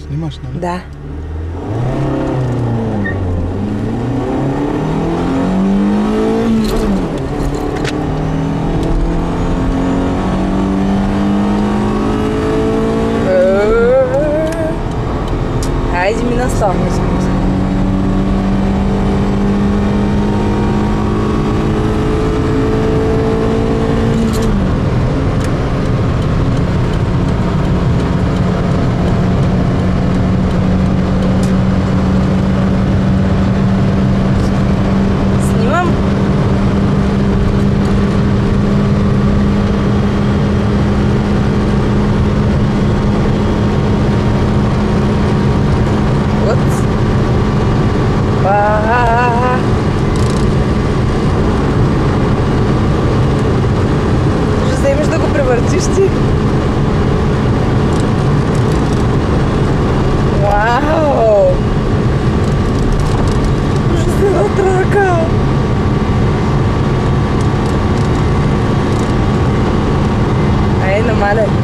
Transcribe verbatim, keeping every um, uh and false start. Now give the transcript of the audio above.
Снимаш, нали? Да. Хайде ми на сто. Снимам. Вот. Ба. Ще вземеш да го превъртиш ти. Вау! Жестина трака! Ай, намаляй.